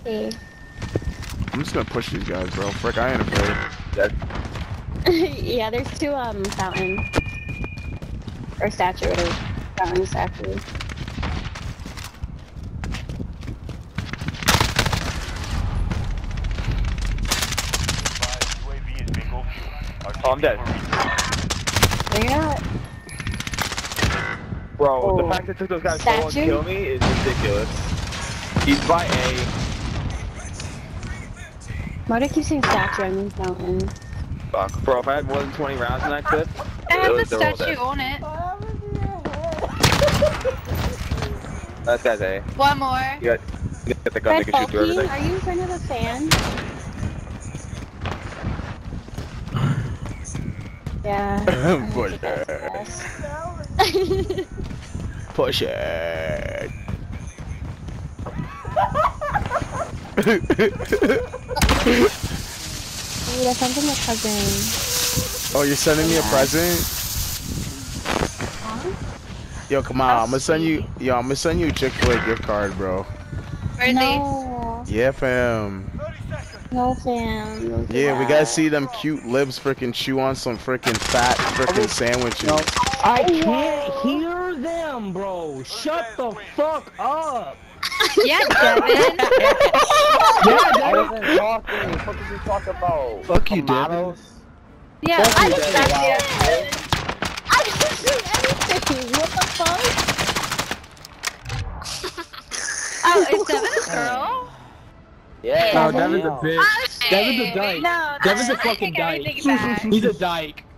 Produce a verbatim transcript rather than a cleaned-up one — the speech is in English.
Hey. I'm just gonna push these guys, bro. Frick, I ain't afraid. Yeah, there's two um fountain or statue, whatever. Fountain statue. Oh, I'm dead. Where you at? Bro, Oh. the fact that took those guys so long to Statue? kill me is ridiculous. He's by A. Why do I keep saying statue? I mean fountain. Fuck. Bro, if I had more than twenty rounds in that clip, I have the they're all statue dead. on it. That guy's A. One more. You got, you got the gun that can shoot through Redbulking, everything. are you in front of the fan? Yeah. Push it. Push it. Dude, I sent him a cousin. Oh, you're sending me a Yeah. present? Huh? Yo, come on. I'm gonna send you. Yo, I'm gonna send you a Chick-fil-A gift card, bro. Where are No. Yeah, fam. No, fam. Don't do Yeah, we that. gotta see them cute lips frickin' chew on some frickin' fat frickin' sandwiches. No. I can't hear them, bro. Shut the fuck up. they? Yeah, Devin. Yeah, I wasn't talking. What did you talk about? Fuck you, Devin. Kamatos? Yeah, Fuck I you, just Devin. got you. I didn't do anything. What the fuck? Oh, is Devin a girl? Yeah. No, Devin's a bitch. Oh, shit. Devin's a dyke. No, Devin's a I fucking take dyke. everything back. He's a dyke.